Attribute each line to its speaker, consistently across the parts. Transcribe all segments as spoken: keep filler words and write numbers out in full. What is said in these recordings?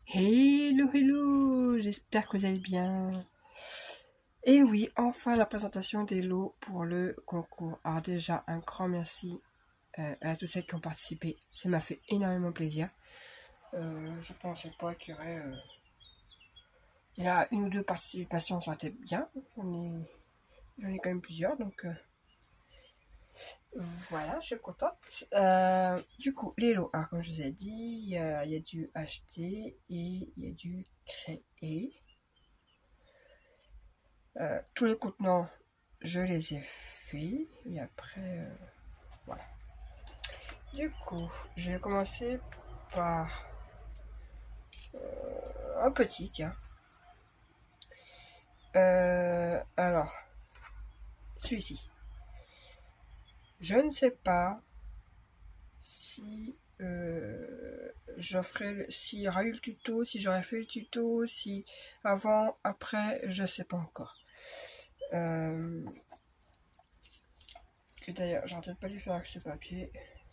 Speaker 1: Hello, hello, j'espère que vous allez bien. Et oui, enfin la présentation des lots pour le concours. Alors déjà, un grand merci euh, à toutes celles qui ont participé. Ça m'a fait énormément plaisir. Euh, je pensais pas qu'il y aurait... Euh... Il y a une ou deux participations, ça aurait été bien. J'en ai... J'en ai quand même plusieurs, donc... Euh... Voilà, je suis contente. Euh, du coup, les lots, alors comme je vous ai dit, il y a, il y a du acheter et il y a du créer. Euh, tous les contenants, je les ai faits. Et après, euh, voilà. Du coup, je vais commencer par euh, un petit, tiens. Euh, alors, celui-ci. Je ne sais pas si euh, je ferai, s'il y aura eu le tuto, si j'aurais fait le tuto, si avant, après, je sais pas encore. Euh, que d'ailleurs, j'aurais peut-être pas dû faire avec ce papier.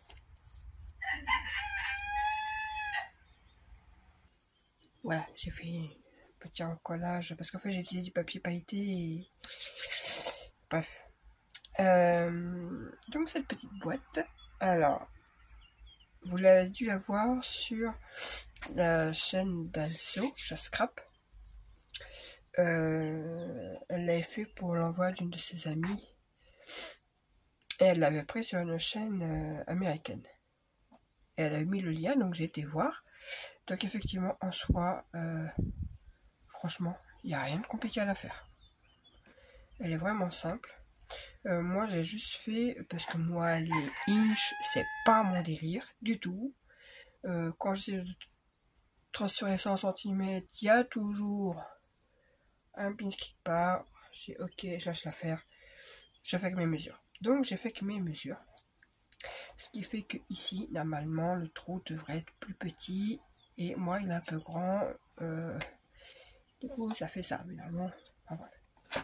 Speaker 1: Voilà, j'ai fait un petit encollage parce qu'en fait j'ai utilisé du papier pailleté et... Bref. Euh, donc cette petite boîte, alors, vous l'avez dû la voir sur la chaîne d'Also, la Scrap. Euh, elle l'avait fait pour l'envoi d'une de ses amies. Et elle l'avait pris sur une chaîne euh, américaine. Et elle a mis le lien, donc j'ai été voir. Donc effectivement, en soi, euh, franchement, il n'y a rien de compliqué à la faire. Elle est vraiment simple. Euh, moi, j'ai juste fait, parce que moi, les inch, c'est pas mon délire du tout. Euh, quand j'ai transféré cent centimètres, il y a toujours un pin qui part. J'ai ok, je lâche l'affaire. Je fais que mes mesures. Donc, j'ai fait que mes mesures. Ce qui fait que ici, normalement, le trou devrait être plus petit. Et moi, il est un peu grand. Euh, du coup, ça fait ça. Mais normalement, enfin, bref.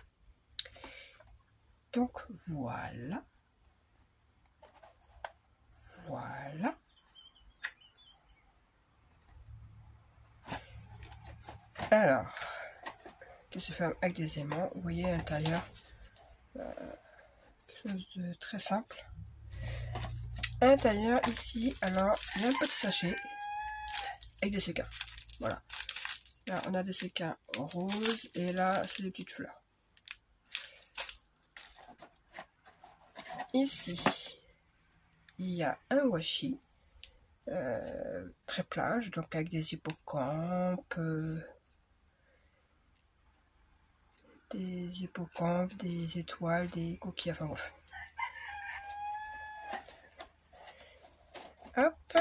Speaker 1: Donc, voilà. Voilà. Alors, qui se ferme avec des aimants. Vous voyez à l'intérieur, euh, quelque chose de très simple. À l'intérieur, ici, alors, il y a un petit sachet avec des sequins. Voilà. Là, on a des sequins roses et là, c'est des petites fleurs. Ici, il y a un washi. Euh, très plage, donc avec des hippocampes, euh, des hippocampes, des étoiles, des coquilles, enfin bref. Hop.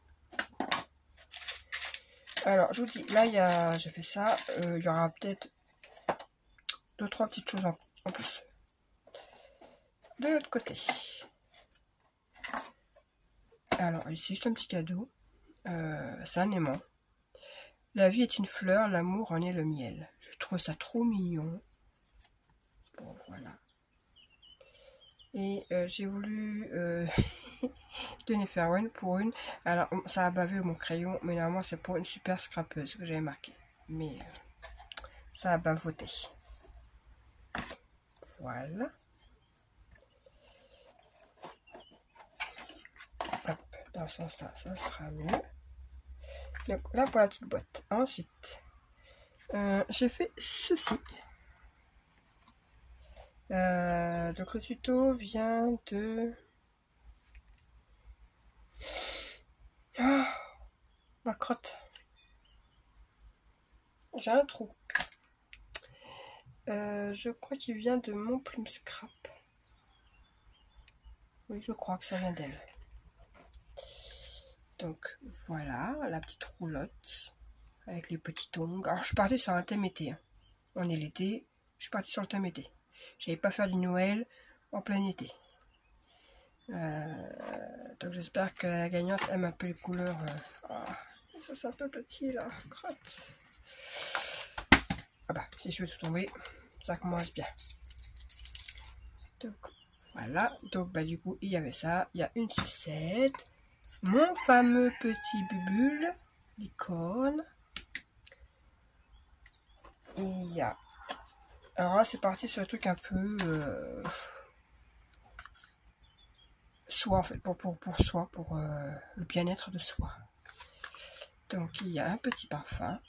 Speaker 1: Alors, je vous dis, là, il y a, j'ai fait ça, euh, il y aura peut-être deux, trois petites choses en, en plus. De l'autre côté. Alors, ici, j'ai un petit cadeau. Euh, c'est un aimant. La vie est une fleur, l'amour en est le miel. Je trouve ça trop mignon. Bon, voilà. Et euh, j'ai voulu euh, donner Fairwell pour une. Alors, ça a bavé mon crayon, mais normalement, c'est pour une super scrapeuse que j'avais marqué. Mais euh, ça a bavoté. Voilà. Hop, dans ce sens-là, ça sera mieux. Donc, là, pour la petite boîte. Ensuite, euh, j'ai fait ceci. Euh, donc le tuto vient de... Oh, ma crotte. J'ai un trou. Euh, je crois qu'il vient de mon plume scrap. Oui, je crois que ça vient d'elle. Donc voilà, la petite roulotte avec les petits tongs. Alors je suis partie sur un thème été. Hein. On est l'été, je suis partie sur le thème été. J'allais pas faire du Noël en plein été. Euh, donc j'espère que la gagnante aime un peu les couleurs. Euh, oh, ça c'est un peu petit là, crotte. Ah bah, si je veux tout tomber, ça commence bien. Donc voilà, donc bah du coup il y avait ça, il y a une sucette, mon fameux petit bubule, licorne, il y a... Alors là, c'est parti sur un truc un peu... Euh... Soi, en fait, pour, pour, pour soi, pour euh, le bien-être de soi. Donc, il y a un petit parfum.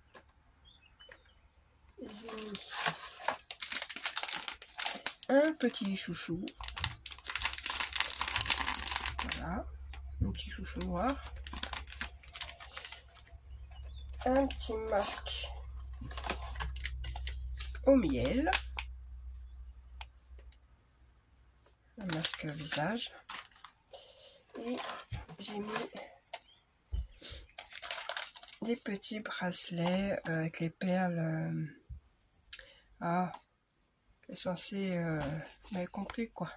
Speaker 1: J'ai mis un petit chouchou. Voilà, un petit chouchou noir. Un petit masque au miel. Un masque visage. Et j'ai mis des petits bracelets euh, avec les perles. Euh, ah, c'est censé... Euh, vous m'avez compris quoi.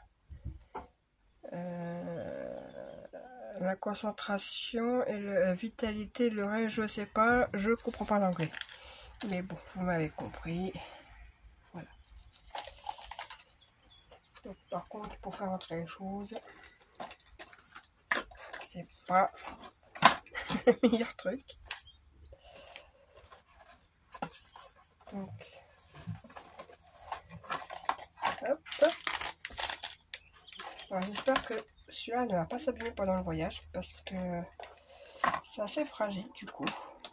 Speaker 1: Euh, la concentration et le, la vitalité, le reste, je sais pas, je comprends pas l'anglais. Mais bon, vous m'avez compris. Voilà. Donc, par contre, pour faire entrer les choses, c'est pas le meilleur truc. Donc, hop, hop. J'espère que celui-là ne va pas s'abîmer pendant le voyage parce que c'est assez fragile du coup.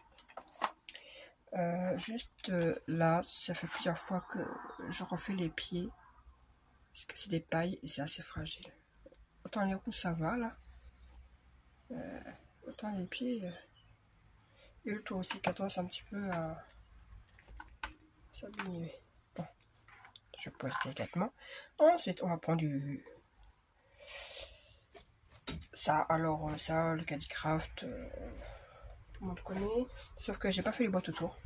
Speaker 1: Euh, juste euh, là, ça fait plusieurs fois que je refais les pieds parce que c'est des pailles et c'est assez fragile. Autant les roues ça va là, euh, autant les pieds euh, et le toit aussi qui a tendance un petit peu à s'abîmer. Bon, je pose délicatement. Ensuite, on va prendre du ça. Alors euh, ça, le Caddicraft, euh, tout le monde connaît, sauf que j'ai pas fait les boîtes autour.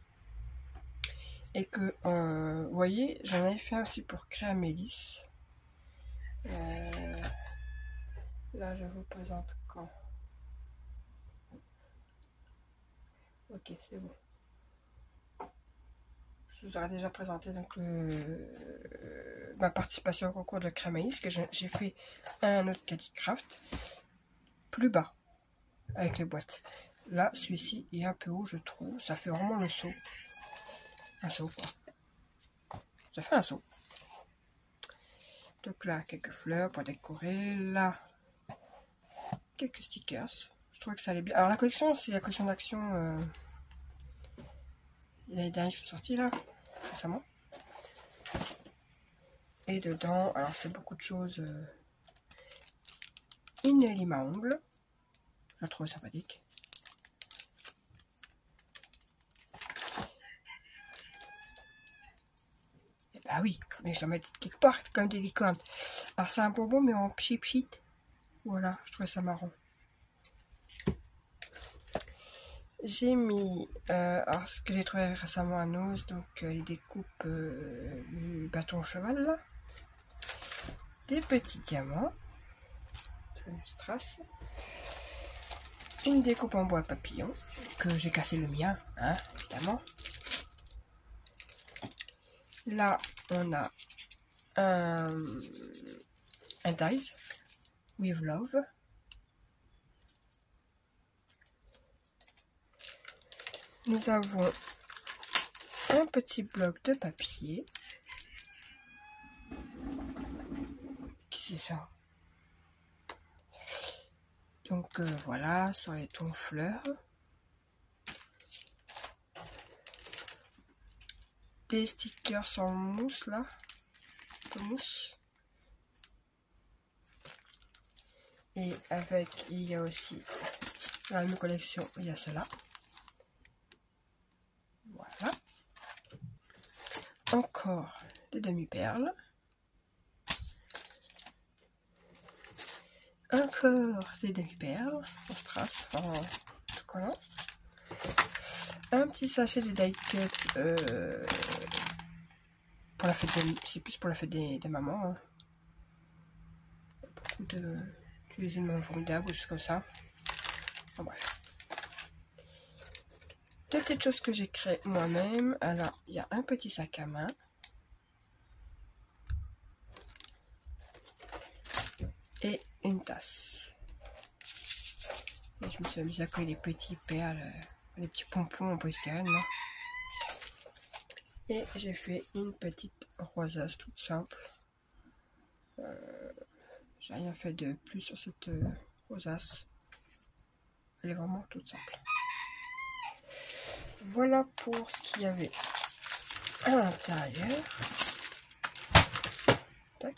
Speaker 1: Et que, euh, vous voyez, j'en avais fait aussi pour Créamélis. Euh, là, je vous présente quand. Ok, c'est bon. Je vous aurais déjà présenté donc le, euh, ma participation au concours de Créamélis, que j'ai fait un autre Caddicraft plus bas avec les boîtes. Là, celui-ci est un peu haut, je trouve. Ça fait vraiment le saut. Un saut, quoi. Ça fait un saut. Donc là, quelques fleurs pour décorer. Là, quelques stickers. Je trouvais que ça allait bien. Alors la collection, c'est la collection d'action. Euh, il y a les derniers qui sont sortis là, récemment. Et dedans, alors c'est beaucoup de choses. Euh, une lime à ongles. Je la trouve sympathique. Et bah oui, mais je la mets quelque part comme des licornes. Alors c'est un bonbon mais en pchit pchit. Voilà, je trouvais ça marrant. J'ai mis, euh, alors ce que j'ai trouvé récemment à Nose, donc euh, les découpes euh, du bâton cheval là. Des petits diamants. Une strass. Une découpe en bois papillon, que j'ai cassé le mien, hein, évidemment. Là, on a un, un dies with love. Nous avons un petit bloc de papier. Qu'est-ce que c'est ça? Donc euh, voilà, sur les tons fleurs. Des stickers en mousse là. De mousse. Et avec, il y a aussi, dans la même collection, il y a cela. Voilà. Encore des demi-perles. Encore des demi-perles en strass, en tout collant. Un petit sachet de die cut euh, pour la fête des, c'est plus pour la fête des, des mamans. Hein. Beaucoup de utiliser une maman formidable ou juste comme ça. Enfin, bref. Deux petites choses que j'ai créées moi-même. Alors, il y a un petit sac à main. Et une tasse. Et je me suis amusée à coller des petits perles, des petits pompons en polystyrène là. Et j'ai fait une petite rosace toute simple. Euh, j'ai rien fait de plus sur cette euh, rosace. Elle est vraiment toute simple. Voilà pour ce qu'il y avait à l'intérieur. Tac.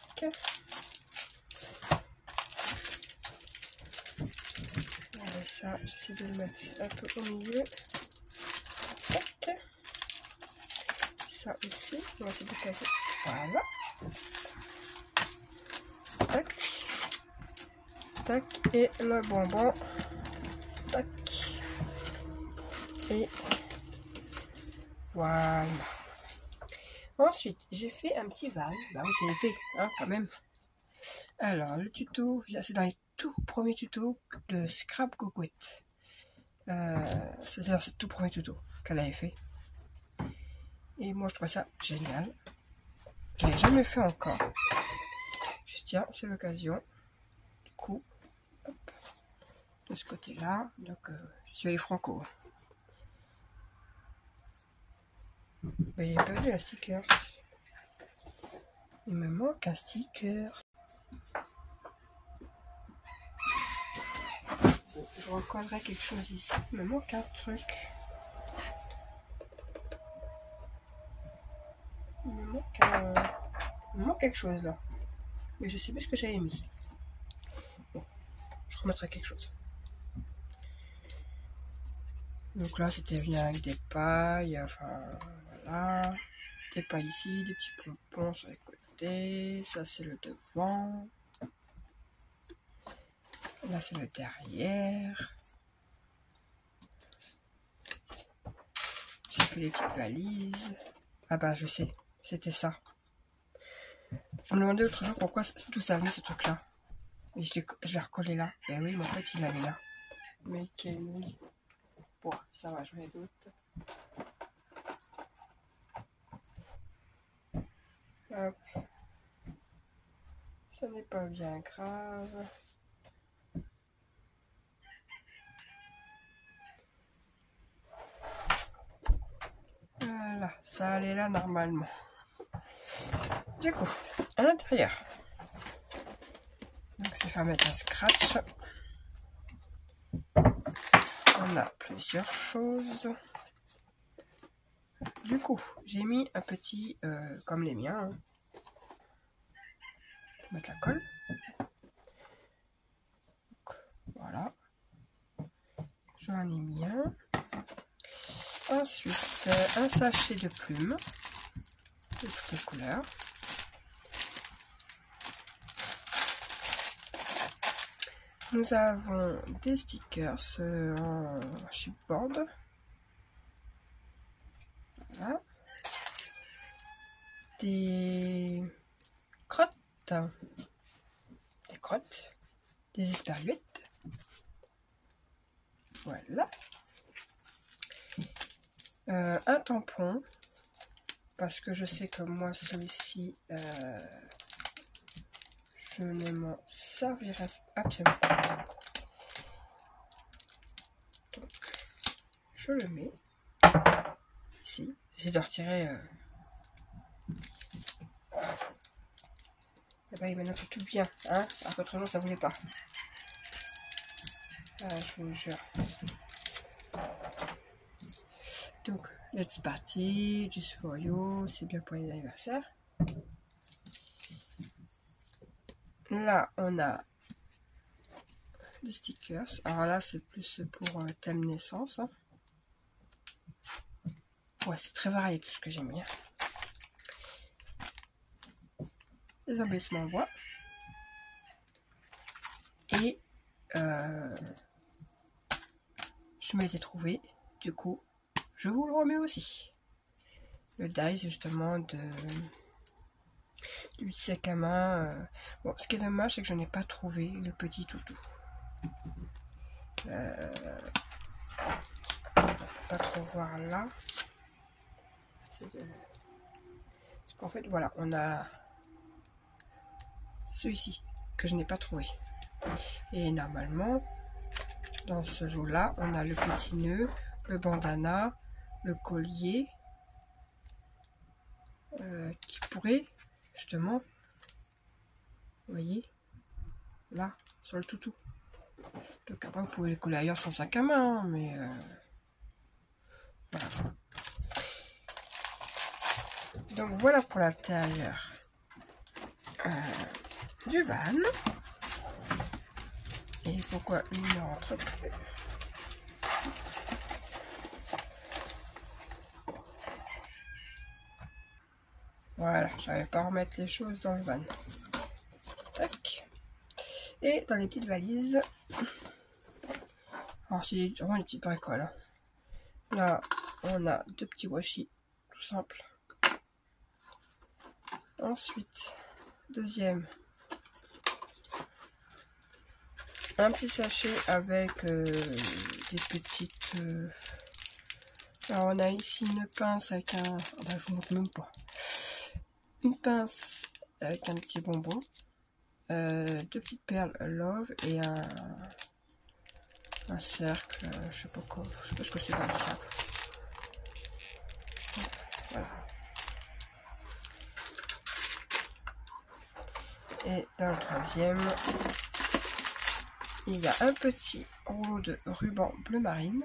Speaker 1: Et ça, j'essaie de le mettre un peu au milieu. Tac. Ça aussi, on va essayer de placer. Voilà. Tac. Tac. Et le bonbon. Tac. Et voilà. Ensuite, j'ai fait un petit van. Bah oui, c'est l'été, hein, quand même. Alors, le tuto, c'est dans les tout premiers tutos de Scrap Cocoette. Euh, C'était dans ce tout premier tuto qu'elle avait fait. Et moi, je trouve ça génial. Je l'ai jamais fait encore. Je tiens, c'est l'occasion. Du coup, hop, de ce côté-là. Donc, euh, je suis allée franco. Mais il n'y a pas eu un sticker. Il me manque un sticker. Je recollerai quelque chose ici. Il me manque un truc. Il me manque un... Il me manque quelque chose là. Mais je sais plus ce que j'avais mis. Bon, je remettrai quelque chose. Donc là, c'était bien avec des pailles. Enfin, voilà. Des pailles ici, des petits pompons sur les côtés. Ça, c'est le devant. Là, c'est le derrière. J'ai fait les petites valises. Ah bah, je sais. C'était ça. Je me demandais l'autre jour pourquoi tout ça venait, ce truc-là. Et je l'ai recollé là. Ben oui, mais en fait, il allait là. Mais quelle nuit. Bon, ça va, j'en ai d'autres. Hop. Ça n'est pas bien grave. Voilà, ça allait là normalement. Du coup, à l'intérieur. Donc c'est fait mettre un scratch. On a plusieurs choses. Du coup, j'ai mis un petit, euh, comme les miens, hein. Mettre la colle. Donc, voilà. J'en ai mis un. Ensuite, euh, un sachet de plumes de toutes les couleurs. Nous avons des stickers euh, en chipboard. Voilà. Des crottes. Des crottes. Des esperluettes. Voilà. Euh, un tampon. Parce que je sais que moi, celui-ci, euh, je ne m'en servirai absolument pas. Donc, je le mets ici. J'essaie de retirer. Euh... Et bah, maintenant tout vient, hein. Alors qu'autre jour, ça voulait pas. Ah, je vous jure. Donc, let's party, just for you, c'est bien pour les anniversaires. Là, on a des stickers. Alors là, c'est plus pour euh, thème naissance. Hein. Ouais, c'est très varié tout ce que j'ai mis. Hein. Les embellissements en bois. Et euh, je m'étais trouvé, du coup, je vous le remets aussi. Le dies justement de du sac à main. Euh. Bon, ce qui est dommage, c'est que je n'ai pas trouvé le petit toutou. Euh, on ne peut pas trop voir là. De... Parce qu'en fait, voilà, on a celui-ci que je n'ai pas trouvé. Et normalement, dans ce lot-là, on a le petit nœud, le bandana, le collier euh, qui pourrait, justement, vous voyez, là, sur le toutou. Donc après, vous pouvez les coller ailleurs sur le sac à main, mais euh, voilà. Donc voilà pour l'intérieur euh, du van. Et pourquoi il ne rentre plus? Voilà, j'avais pas à remettre les choses dans le van. Tac. Et dans les petites valises, alors c'est vraiment une petite bricole. Hein. Là, on a deux petits washi, tout simple. Ensuite, deuxième, un petit sachet avec euh, des petites... Euh... Alors on a ici une pince avec un... Bah, je vous montre même pas. Une pince avec un petit bonbon. Euh, deux petites perles Love et un, un cercle, euh, je sais pas quoi, je sais pas ce que c'est comme ça. Voilà. Et dans le troisième, il y a un petit rouleau de ruban bleu marine.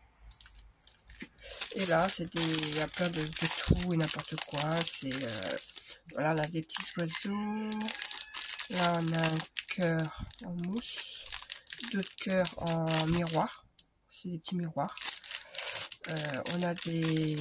Speaker 1: Et là, c'est des, il y a plein de, de tout et n'importe quoi. C'est euh, voilà, on a des petits oiseaux. Là, on a un cœur en mousse, d'autres cœurs en miroir. C'est des petits miroirs. Euh, on a des,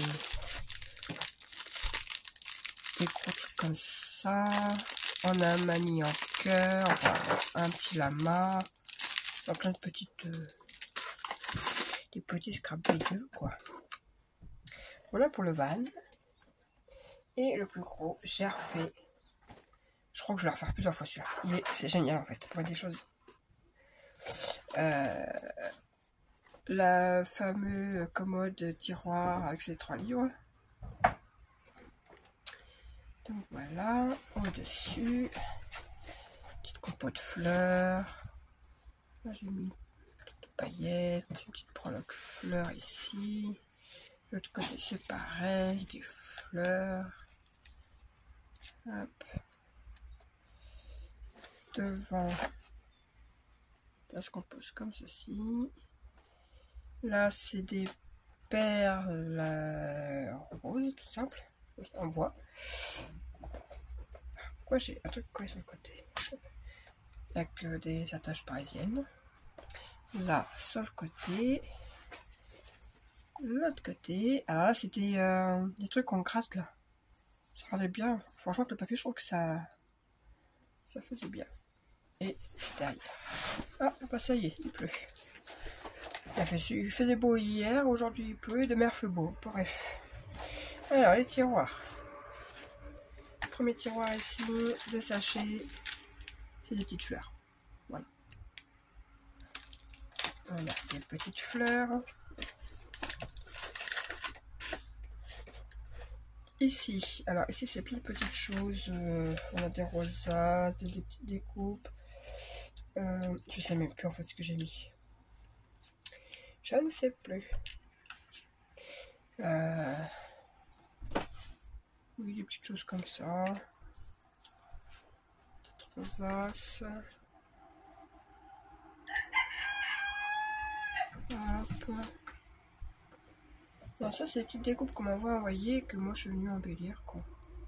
Speaker 1: des gros trucs comme ça. On a un mani en cœur, enfin, un petit lama. Enfin, plein de petites, euh, des petits scrapbooks, quoi. Voilà pour le van. Et le plus gros, j'ai refait. Je crois que je vais le refaire plusieurs fois celui-là. C'est génial en fait, pour des choses. Euh, la fameuse commode tiroir avec ses trois livres. Donc voilà, au-dessus, petite compote de fleurs. Là j'ai mis une petite paillette, une petite prologue fleurs ici. L'autre côté c'est pareil, des fleurs. Hop. Devant, ça se compose comme ceci. Là, c'est des perles euh, roses, tout simple, en bois. Pourquoi j'ai un truc collé sur le côté? Avec euh, des attaches parisiennes. Là, sur le côté. L'autre côté. Alors là, c'était euh, des trucs qu'on gratte là. Ça rendait bien. Franchement, le papier, je trouve que ça, ça faisait bien. Et derrière. Ah, bah ça y est, il pleut. Il, fait, il faisait beau hier, aujourd'hui il pleut, et demain il fait beau. Bref. Alors, les tiroirs. Premier tiroir ici, deux sachets. C'est des petites fleurs. Voilà. On a des petites fleurs. Ici, alors ici c'est plein de petites choses. Euh, on a des rosaces, des, des petites découpes. Euh, je sais même plus en fait ce que j'ai mis. Je ne sais plus. Euh, oui, des petites choses comme ça. Petites rosaces. Hop. Alors ça c'est des petites découpes qu'on m'avait envoyées que moi je suis venue embellir quoi.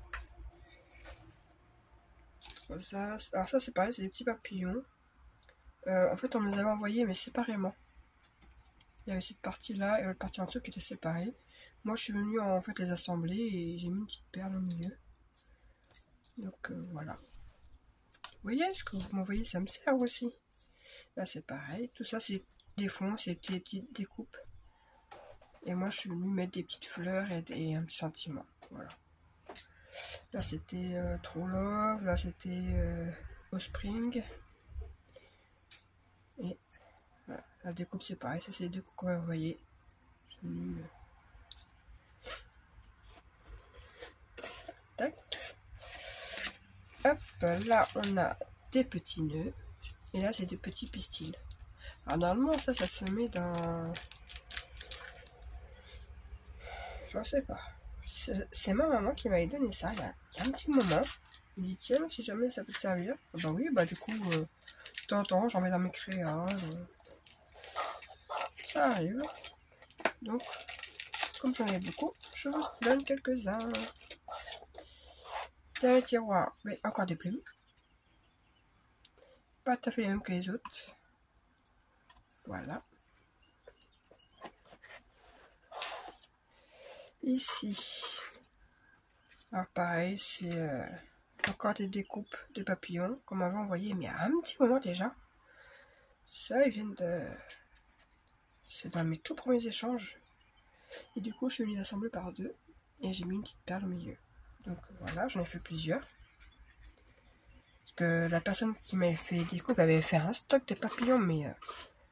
Speaker 1: Petites rosaces. Alors ça c'est pareil, c'est des petits papillons. Euh, en fait on me les avait envoyés mais séparément. Il y avait cette partie là et l'autre partie en dessous qui était séparée. Moi je suis venue en fait les assembler et j'ai mis une petite perle au milieu. Donc euh, voilà. Vous voyez ce que vous m'envoyez, ça me sert aussi. Là c'est pareil, tout ça c'est des fonds, c'est des petites découpes. Et moi je suis venue mettre des petites fleurs et, et un petit sentiment. Voilà. Là c'était euh, True Love, là c'était euh, Spring. Et voilà. La découpe c'est pareil, ça c'est les découpes qu'on m'a envoyé. Je suis venue... Tac. Hop, là on a des petits nœuds. Et là c'est des petits pistils. Alors normalement ça, ça se met dans... Je sais pas. C'est ma maman qui m'avait donné ça il y, a, il y a un petit moment. Elle me dit tiens, si jamais ça peut te servir. Bah oui, bah du coup, euh, de temps en temps, j'en mets dans mes créas. Euh, ça arrive. Donc, comme j'en ai beaucoup, je vous donne quelques-uns. Dans les tiroirs, mais encore des plumes. Pas tout à fait les mêmes que les autres. Voilà. Ici. Alors pareil, c'est euh, encore des découpes de papillons qu'on m'avait envoyé, mais il y a un petit moment déjà. Ça, ils viennent de... C'est dans mes tout premiers échanges. Et du coup, je suis venue l'assembler par deux. Et j'ai mis une petite perle au milieu. Donc voilà, j'en ai fait plusieurs. Parce que la personne qui m'avait fait des découpes avait fait un stock de papillons, mais... Euh,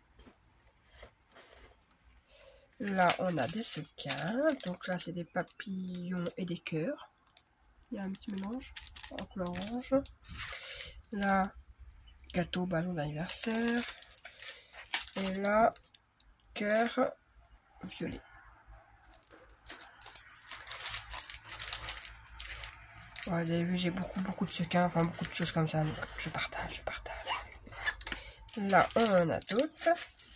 Speaker 1: là, on a des sequins. Donc là, c'est des papillons et des cœurs. Il y a un petit mélange en couleur orange. Là, gâteau, ballon d'anniversaire. Et là, cœur violet. Ouais, vous avez vu, j'ai beaucoup, beaucoup de sequins, enfin beaucoup de choses comme ça. Donc je partage, je partage. Là, on en a d'autres.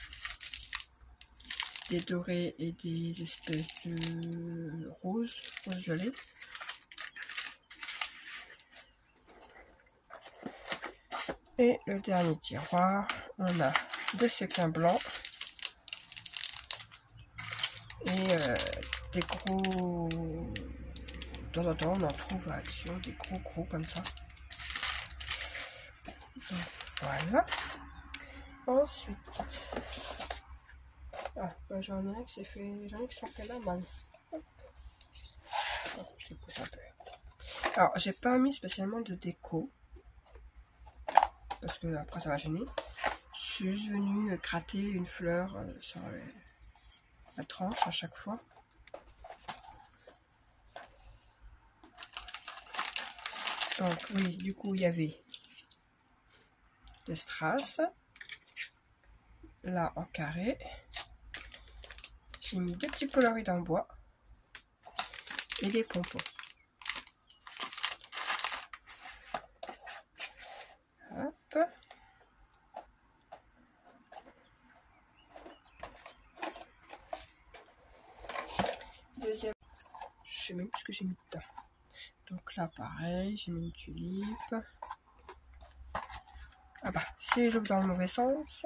Speaker 1: Des dorés et des espèces de roses, rose violet. Et le dernier tiroir, on a des sequins blancs. Et euh, des gros... De temps en temps, on en trouve à Action, des gros gros comme ça. Donc voilà. Ensuite... Ah, bah, j'en ai un qui s'est fait... J'en ai qui s'en fait là mal. Hop. Oh, je les pousse un peu. Alors, j'ai pas mis spécialement de déco. Parce que après ça va gêner. Je suis juste venue gratter une fleur euh, sur les... la tranche à chaque fois. Donc oui, du coup il y avait des strass. Là en carré. J'ai mis deux petits polaroids en bois. Et des pompons. Hop. Deuxième. Je sais même plus ce que j'ai mis dedans. Donc là pareil, j'ai mis une tulipe. Ah bah, si j'ouvre dans le mauvais sens.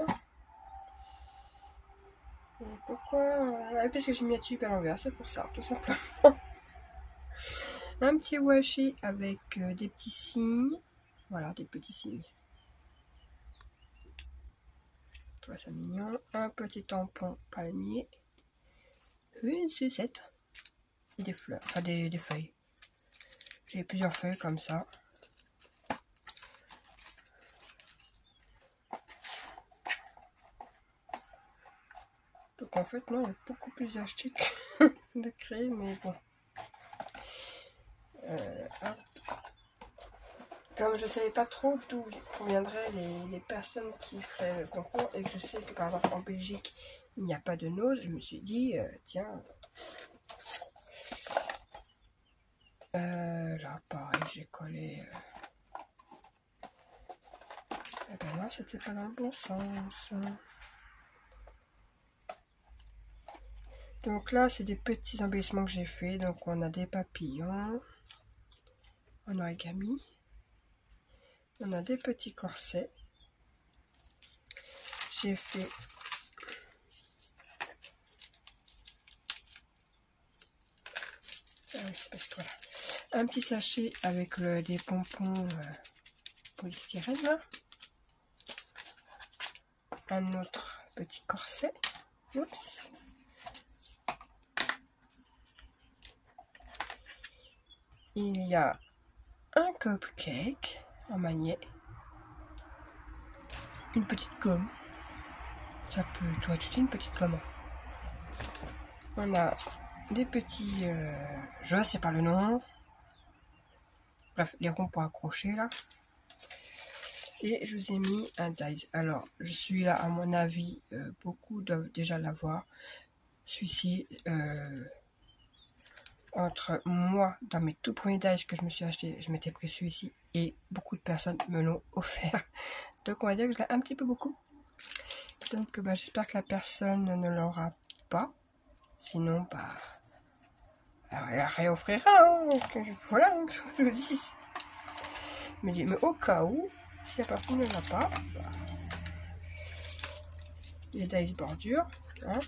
Speaker 1: Et pourquoi? Ah, parce que j'ai mis la tulipe à l'envers, c'est pour ça, tout simplement. Un petit washi avec euh, des petits signes. Voilà, des petits signes. Je trouve ça mignon. Un petit tampon palmier. Une sucette. Et des fleurs, enfin des, des feuilles. J'ai plusieurs feuilles comme ça. Donc en fait, non, il y a beaucoup plus d'acheter que de créer, mais bon. Euh, Comme je ne savais pas trop d'où proviendraient les, les personnes qui feraient le concours, et que je sais que par exemple en Belgique, il n'y a pas de nose, je me suis dit, euh, tiens... Euh, là, pareil, j'ai collé... Euh... Eh ben là, c'était pas dans le bon sens. Donc là, c'est des petits embellissements que j'ai fait. Donc on a des papillons en origami. On a des petits corsets. J'ai fait ah oui, c'est parce que voilà. Un petit sachet avec le, des pompons euh, polystyrène. Un autre petit corset. Oups. Il y a un cupcake en magnet. Une petite gomme. Ça peut, tu vois, toute une petite gomme. On a des petits... Euh, je sais pas le nom. Bref, les ronds pour accrocher là. Et je vous ai mis un dies. Alors, je suis là, à mon avis, euh, beaucoup doivent déjà l'avoir. Celui-ci, euh, entre moi, dans mes tout premiers dies que je me suis acheté, je m'étais pris celui-ci et beaucoup de personnes me l'ont offert. Donc on va dire que je l'ai un petit peu beaucoup. Donc bah, j'espère que la personne ne l'aura pas. Sinon, bah, elle réoffrira. Hein, voilà, hein, je le dis. Mais, mais au cas où, si la personne ne l'a pas, bah, les dice bordure. Hein.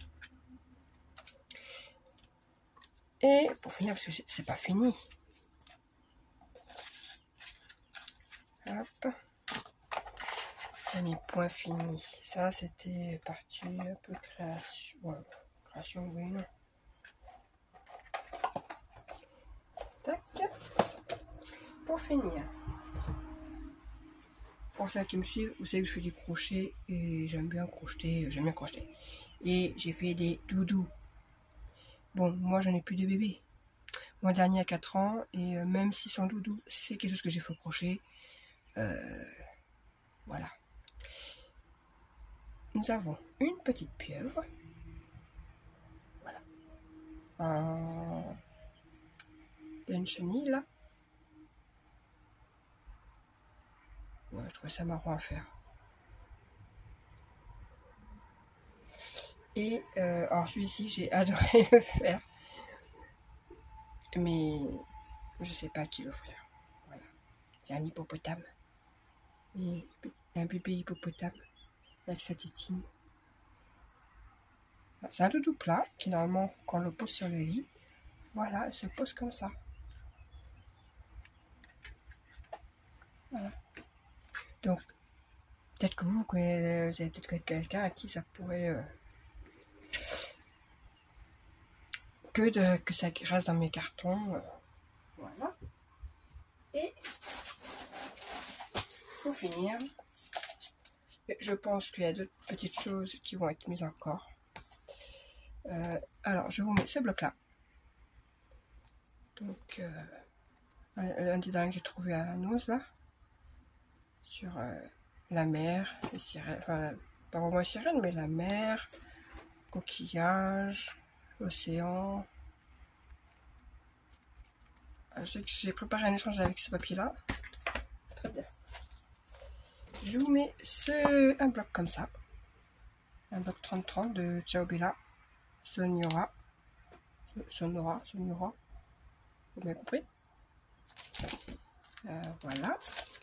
Speaker 1: Et pour finir, parce que c'est pas fini. Hop. Dernier point fini. Ça, c'était partie un peu création. Ouais, création, oui, non. Tac. Pour finir. Pour celles qui me suivent, vous savez que je fais du crochet et j'aime bien crocheter. J'aime bien crocheter. Et j'ai fait des doudous. Bon, moi, j'en ai plus de bébés. Mon dernier a quatre ans et euh, même si son doudou, c'est quelque chose que j'ai fait au crochet. Euh, voilà. Nous avons une petite pieuvre. Voilà. Un... Il y a une chenille là. Ouais, je trouve ça marrant à faire. Et euh, alors celui-ci, j'ai adoré le faire. Mais je sais pas à qui l'offrir. Voilà. C'est un hippopotame. Et un bébé hippopotame avec sa tétine. C'est un doudou plat qui normalement, quand on le pose sur le lit, voilà, elle se pose comme ça. Voilà. Donc, peut-être que vous, vous avez peut-être quelqu'un à qui ça pourrait... Euh, que, de, que ça reste dans mes cartons. Euh, voilà. Et pour finir, je pense qu'il y a d'autres petites choses qui vont être mises encore. Euh, alors, je vous mets ce bloc-là. Donc, euh, un, un des derniers que j'ai trouvé à Nose, là. Sur euh, la mer, les sirènes, enfin, pas vraiment les sirènes, mais la mer, coquillage, l'océan. J'ai préparé un échange avec ce papier-là. Très bien. Je vous mets ce, un bloc comme ça. Un bloc trente trente de Ciao Bella, Sonora. Sonora, Sonora. Vous m'avez compris? Euh, voilà.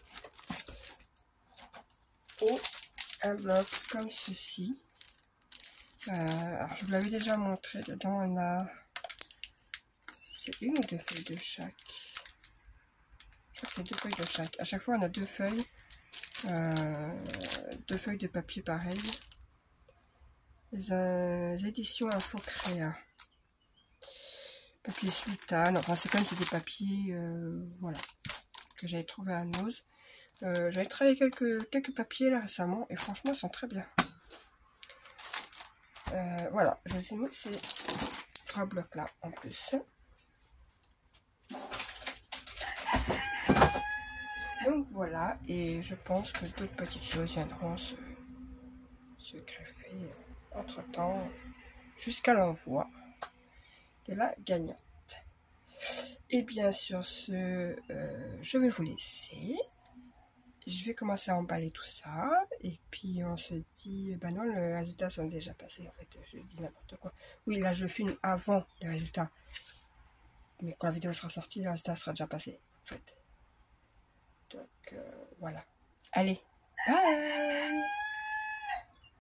Speaker 1: Et un bloc comme ceci. Euh, alors je vous l'avais déjà montré. Dedans on a... C'est une ou deux feuilles de chaque. Je crois que c'est deux feuilles de chaque. À chaque fois on a deux feuilles. Euh, deux feuilles de papier pareil. Les, euh, les éditions Info Créa. Papier sultane. Enfin c'est comme c'est des papiers... Euh, voilà. Que j'avais trouvé à Nose. Euh, j'avais travaillé quelques, quelques papiers là récemment. Et franchement ils sont très bien. Euh, voilà. Je vous ai mis ces trois blocs là en plus. Donc voilà, et je pense que d'autres petites choses viendront se, se greffer entre temps jusqu'à l'envoi de la gagnante. Et bien sur ce, euh, je vais vous laisser. Je vais commencer à emballer tout ça. Et puis on se dit, ben non, les résultats sont déjà passés en fait. Je dis n'importe quoi. Oui, là je filme avant les résultats. Mais quand la vidéo sera sortie, le résultat sera déjà passé en fait. Donc euh, voilà. Allez, bye!